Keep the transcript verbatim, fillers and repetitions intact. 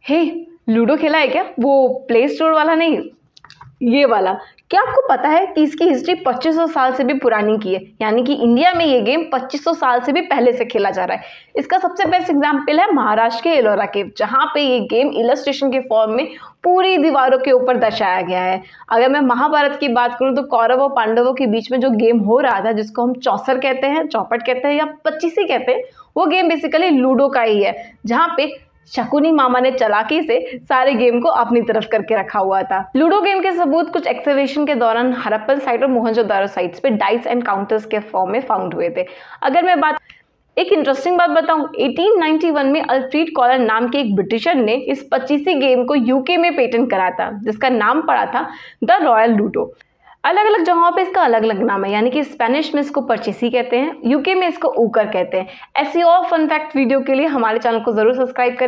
हे, ludo खेला है क्या? वो प्ले स्टोर वाला नहीं, ये वाला। क्या आपको पता है कि इसकी हिस्ट्री पच्चीस सौ साल से भी पुरानी की है, यानी कि इंडिया में ये गेम पच्चीस सौ साल से भी पहले से खेला जा रहा है। इसका सबसे बेस्ट एग्जांपल है महाराष्ट्र के एलोरा केव, जहाँ पे ये गेम इलस्ट्रेशन के फॉर्म में पूरी दीवारों के ऊपर दर्शाया गया है। अगर मैं महाभारत की बात करूं तो कौरव और पांडवों के बीच में जो गेम हो रहा था, जिसको हम चौसर कहते हैं, चौपट कहते हैं या पच्चीसी कहते हैं, वो गेम बेसिकली लूडो का ही है, जहाँ पे शकुनी मामा ने चालाकी से सारे गेम को अपनी तरफ करके रखा हुआ था। लूडो गेम के सबूत कुछ एक्सकवेशन के दौरान हड़प्पन साइट और मोहनजोदारो साइट्स पे डाइस एंड काउंटर्स के फॉर्म में फाउंड हुए थे। अगर मैं बात एक इंटरेस्टिंग बात बताऊं, अठारह सौ इक्यानवे में अल्फ्रेड कॉलर नाम के एक ब्रिटिशर ने इस पच्चीसी गेम को यूके में पेटेंट करा था, जिसका नाम पड़ा था द रॉयल लूडो। अलग अलग जगहों पे इसका अलग अलग नाम है, यानी कि स्पेनिश में इसको पर्चेसी कहते हैं, यूके में इसको ऊकर कहते हैं। ऐसी और फन फैक्ट वीडियो के लिए हमारे चैनल को जरूर सब्सक्राइब करें।